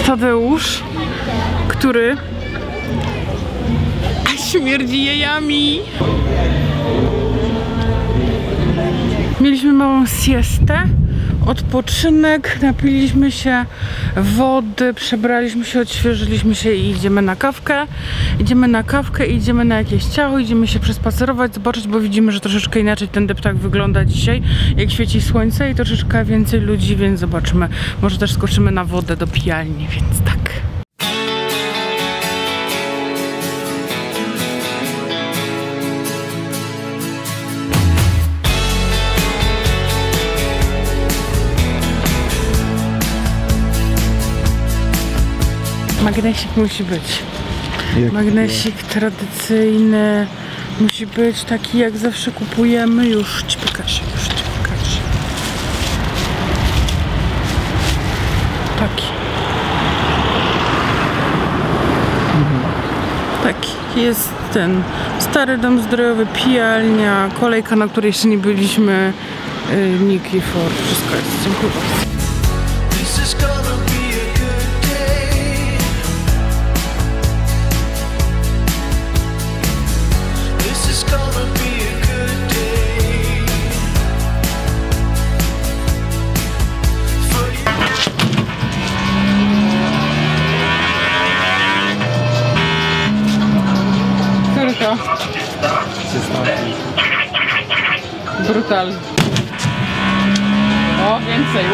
Tadeusz, który śmierdzi jajami. Mieliśmy małą siestę, odpoczynek, napiliśmy się wody, przebraliśmy się, odświeżyliśmy się i idziemy na kawkę. Idziemy na kawkę, idziemy na jakieś ciało, idziemy się przespacerować, zobaczyć, bo widzimy, że troszeczkę inaczej ten deptak wygląda dzisiaj, jak świeci słońce i troszeczkę więcej ludzi, więc zobaczymy. Może też skoczymy na wodę do pijalni, więc tak. Magnesik musi być. Magnesik tradycyjny. Musi być taki, jak zawsze kupujemy. Już ci pokażę, Taki. Taki jest ten stary dom zdrojowy, pijalnia, kolejka, na której jeszcze nie byliśmy. Niki Ford. Wszystko jest. Dziękuję bardzo. Brutal. O, więcej.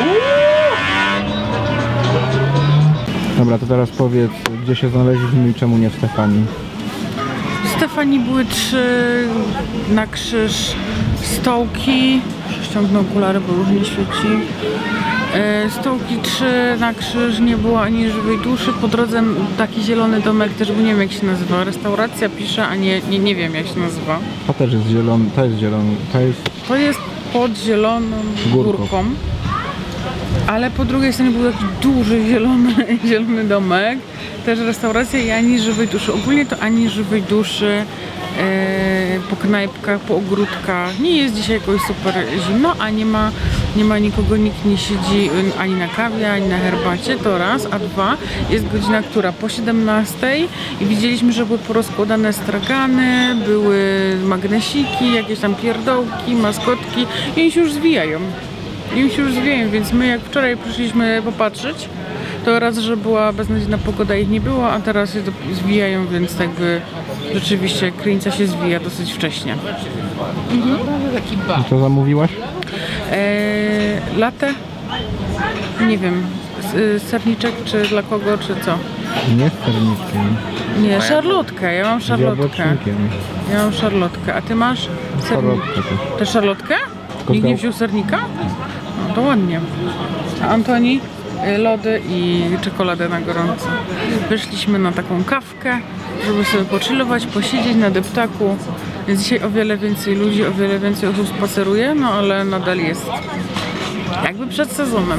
Dobra, to teraz powiedz, gdzie się znaleźliśmy i czemu nie w Stefanii. W Stefanii były 3 na krzyż stołki. Ściągnę okulary, bo już nie świeci. Stołki 3 na krzyż, nie było ani żywej duszy. Po drodze taki zielony domek, też nie wiem jak się nazywa. Restauracja pisze, a nie wiem jak się nazywa. To też jest zielony, to jest zielony, to jest pod zieloną górką. Ale po drugiej stronie był taki duży zielony domek. Też restauracja i ani żywej duszy. Ogólnie to ani żywej duszy. Po knajpkach, po ogródkach. Nie jest dzisiaj jakoś super zimno, a nie ma nikogo, nikt nie siedzi ani na kawie, ani na herbacie, to raz, a dwa, jest godzina która? Po 17 i widzieliśmy, że były porozkładane stragany, były magnesiki, jakieś tam pierdołki, maskotki i oni się już zwijają. Więc my jak wczoraj przyszliśmy popatrzeć, to raz, że była beznadziejna pogoda, ich nie było, a teraz się zwijają, więc jakby rzeczywiście krynica się zwija dosyć wcześnie. Taki bar. Co zamówiłaś? Latte? Nie wiem. Serniczek, czy dla kogo, czy co? Nie z sernikiem. Nie, szarlotkę. Ja mam szarlotkę. A ty masz Szarlotkę też. Szarlotkę? Nikt nie wziął sernika? No to ładnie. A Antoni? Lody i czekoladę na gorąco. Wyszliśmy na taką kawkę, żeby sobie pochillować, posiedzieć na deptaku. Więc dzisiaj o wiele więcej ludzi, o wiele więcej osób spaceruje, no ale nadal jest jakby przed sezonem.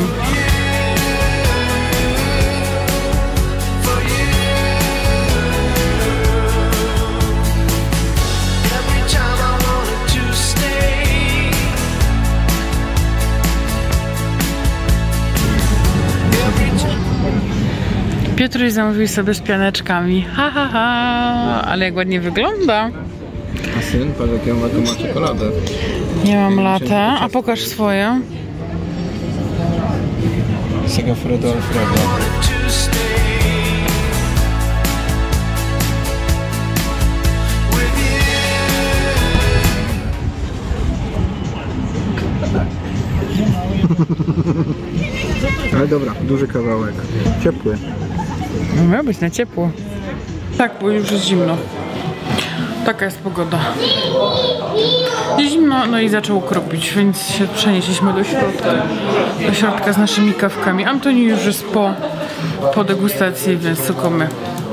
Piotruś zamówił sobie z pianeczkami. Ha, ha, ha. Ale jak ładnie wygląda. A syn, patrz jaką ma czekoladę. Nie mam latte. A pokaż swoje. Segafredo Alfredo. Ale dobra, duży kawałek. Ciepły. No miał być na ciepło. Tak, bo już jest zimno. Taka jest pogoda. Jest zimno, no i zaczęło kropić, więc się przenieśliśmy do środka z naszymi kawkami. Antoni już jest po degustacji, więc tylko my.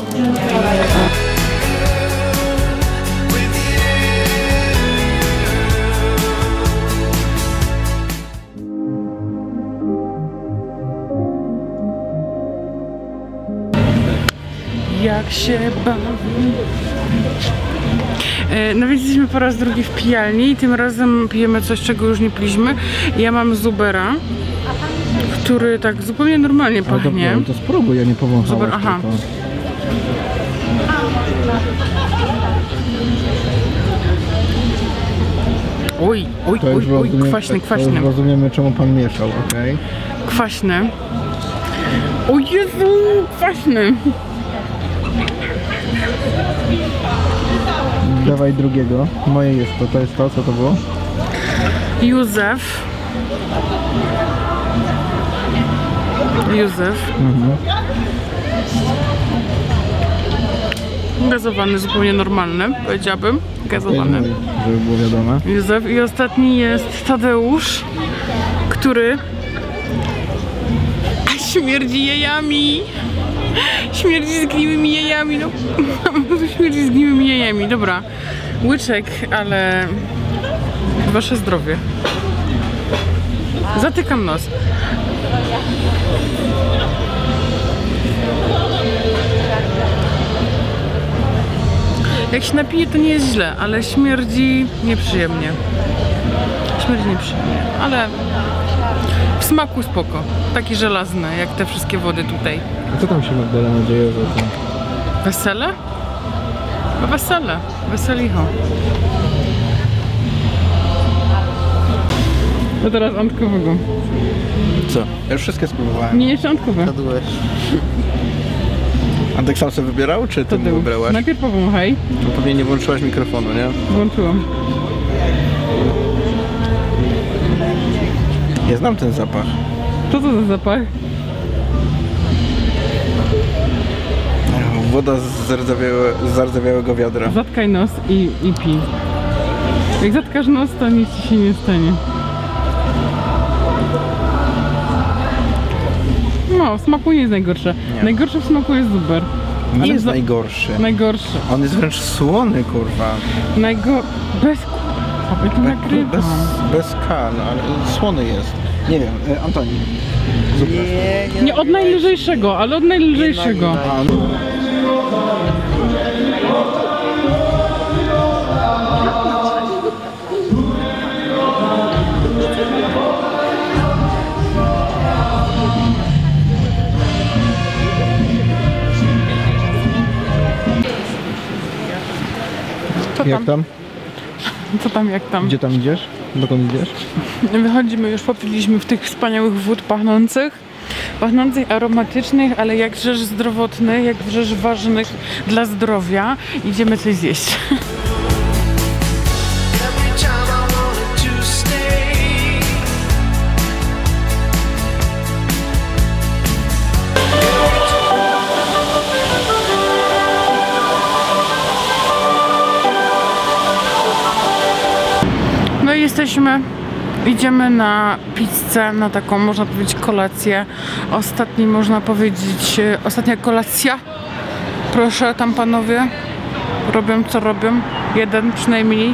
Jak się bawi. No więc jesteśmy po raz drugi w pijalni i tym razem pijemy coś, czego już nie piliśmy. Ja mam Zubera, który tak zupełnie normalnie Ale pachnie. to spróbuj, ja nie powąchałeś. Zobacz, aha. Tylko. Oj, oj, To oj, już oj, rozumiem, kwaśny, to kwaśny. już rozumiemy, czemu pan mieszał, okej? Kwaśny. O Jezu, kwaśny. Dawaj drugiego. Moje jest to jest to, co to było? Józef. Gazowany, zupełnie normalny, powiedziałabym. Gazowany. Żeby było wiadome. Józef. I ostatni jest Tadeusz, który śmierdzi jajami. Śmierdzi zgniłymi jajami, no. Śmierdzi zgniłymi jajami, dobra. Łyczek, ale wasze zdrowie. Zatykam nos. Jak się napije, to nie jest źle, ale śmierdzi nieprzyjemnie. Śmierdzi nieprzyjemnie, ale w smaku spoko. Taki żelazny, jak te wszystkie wody tutaj. A co tam się Magdalena dzieje za to? Wesele? No wesele. Weselicho. To teraz andkowego. Co? Ja już wszystkie spróbowałem. Nie, jeszcze andkowe. Jadłeś. Antek sam sobie wybierał, czy ty mu Tadeusz. wybrałaś? Najpierw powąchaj. No pewnie nie włączyłaś mikrofonu, nie? Włączyłam. Ja znam ten zapach. Co to za zapach? Woda z zardzewiałego wiadra. Zatkaj nos i pij. Jak zatkasz nos, to nic ci się nie stanie. No, w smaku nie jest najgorsze. Nie. Najgorsze w smaku jest zuber. Nie Ale jest najgorszy. Najgorszy. On jest wręcz słony, kurwa. Bez kurwa, ja to nagrywam. Bez K, no, ale słony jest. Nie wiem, Antoni. Nie od najlżejszego, ale od najlżejszego. A, no. Jak tam? Co tam, jak tam? Gdzie tam idziesz? Dokąd idziesz? Wychodzimy, już popiliśmy w tych wspaniałych wód pachnących, aromatycznych, ale jakżeż zdrowotnych, jakżeż ważnych dla zdrowia. Idziemy coś zjeść. No i jesteśmy, idziemy na pizzę, na taką, można powiedzieć, kolację. Ostatnia kolacja. Proszę, tam panowie robią co robią. Jeden przynajmniej.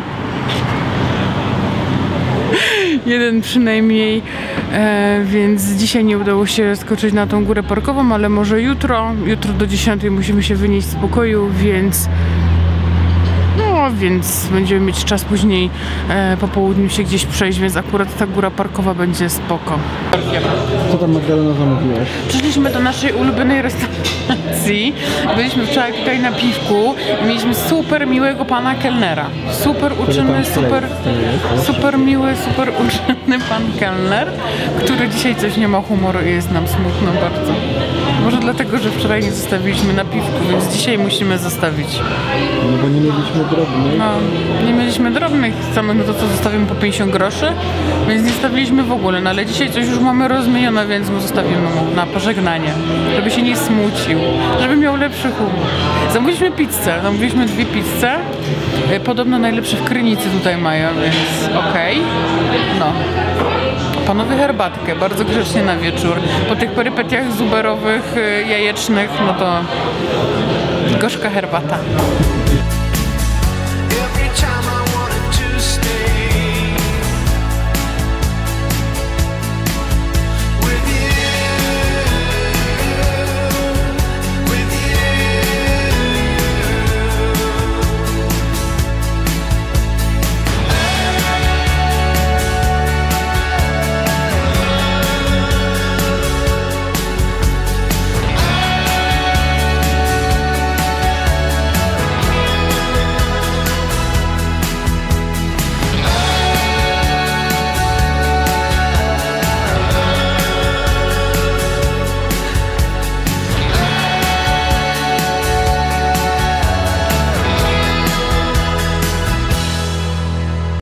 Więc dzisiaj nie udało się skoczyć na tą górę parkową, ale może jutro. Jutro do 10 musimy się wynieść z pokoju, więc będziemy mieć czas później po południu się gdzieś przejść, więc akurat ta góra parkowa będzie spoko. Co tam, Magdalena, zamówiłaś? Przyszliśmy do naszej ulubionej restauracji. Byliśmy wczoraj tutaj na piwku i mieliśmy super miłego pana kelnera. Super uczynny, super miły, super uczynny pan kelner, który dzisiaj coś nie ma humoru i jest nam smutno bardzo. Może dlatego, że wczoraj nie zostawiliśmy na piwku, więc dzisiaj musimy zostawić. No bo nie mieliśmy drobnych. No, nie mieliśmy drobnych, samych no to co zostawimy po 50 groszy, więc nie zostawiliśmy w ogóle, no ale dzisiaj coś już mamy rozmienione, więc mu zostawimy mu na pożegnanie, żeby się nie smucił, żeby miał lepszy humor. Zamówiliśmy pizzę, zamówiliśmy 2 pizze, podobno najlepsze w Krynicy tutaj mają, więc okej. No. Panowie herbatkę, bardzo grzecznie na wieczór. Po tych perypetiach zuberowych, jajecznych, no to gorzka herbata. Every time I wanted to stay